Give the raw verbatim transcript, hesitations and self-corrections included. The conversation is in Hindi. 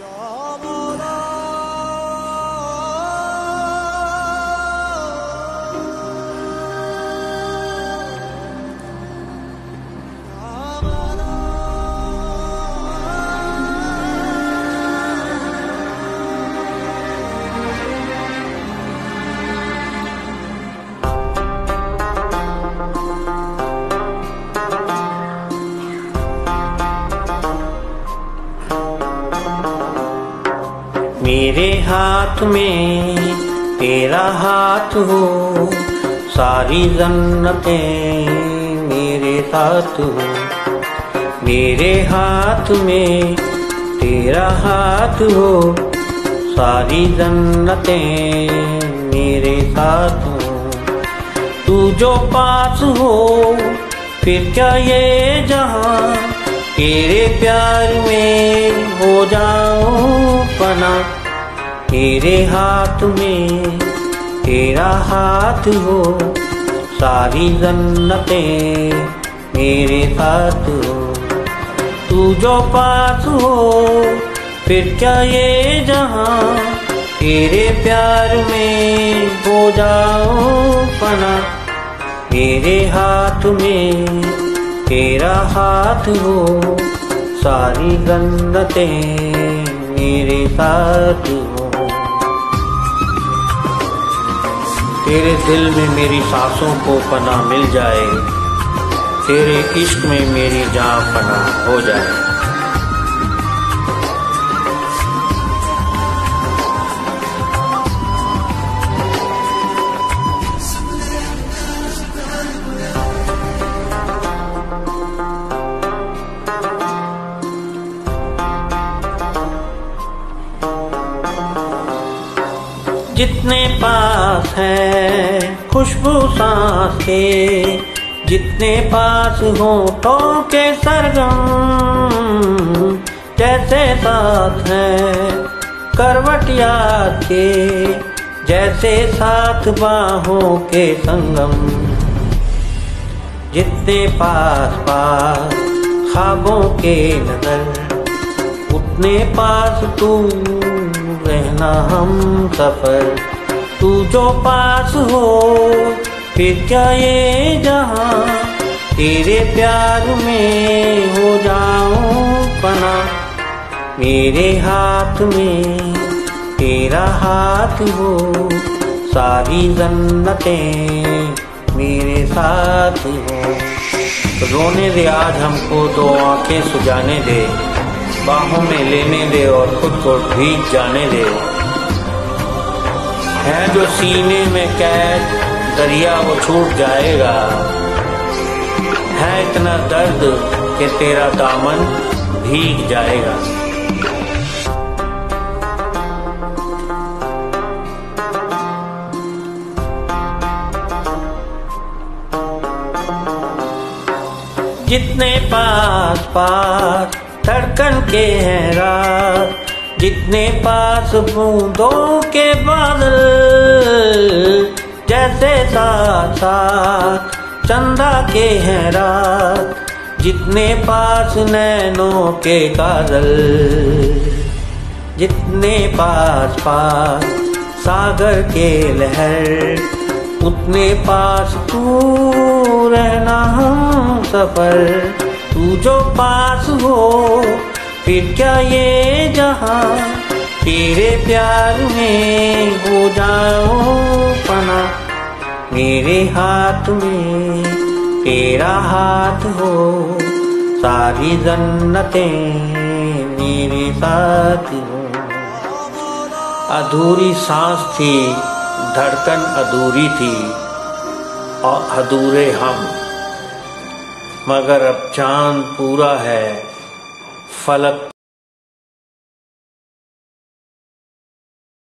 मेरे हाथ में तेरा हाथ हो, सारी जन्नतें मेरे साथ हो। मेरे हाथ में तेरा हाथ हो, सारी जन्नतें मेरे साथ हो। तू जो पास हो फिर क्या ये जहां, तेरे प्यार में हो जाऊं पना। तेरे हाथ में तेरा हाथ हो, सारी जन्नतें मेरे साथ हो। तू जो पास हो फिर क्या ये जहां, तेरे प्यार में हो जाऊं पना। मेरे हाथ में तेरा हाथ हो, सारी जन्नतें मेरे साथ हो। तेरे दिल में मेरी सांसों को पनाह मिल जाए, तेरे इश्क में मेरी जान पनाह हो जाए। जितने पास है खुशबू सांस के, जितने पास होठों के सरगम, जैसे साथ है करवट याद के, जैसे साथ बाहों के संगम। जितने पास पास ख्वाबों के नजर, उतने पास तू रहना हम सफर। तू जो पास हो फिर क्या ये जहां, तेरे प्यार में हो जाऊं पना। मेरे हाथ में तेरा हाथ हो, सारी जन्नतें मेरे साथ हो। रोने दे आज हमको तो आंखें सुजाने दे, बाहों में लेने दे और खुद को भीग जाने दे। है जो सीने में कैद दरिया वो छूट जाएगा, है इतना दर्द कि तेरा दामन भीग जाएगा। जितने पास पास धड़कन के हैं रात, जितने पास बूंदों के बादल, जैसे साथ साथ चंदा के हैं रात, जितने पास नैनों के काजल। जितने पास पास सागर के लहर, उतने पास तू रहना हम सफर। तू जो पास हो फिर क्या ये जहां, तेरे प्यार में हो जाऊं पना। मेरे हाथ में तेरा हाथ हो, सारी जन्नतें मेरे साथ हो। अधूरी सांस थी, धड़कन अधूरी थी और अधूरे हम, मगर अब चांद पूरा है, फलक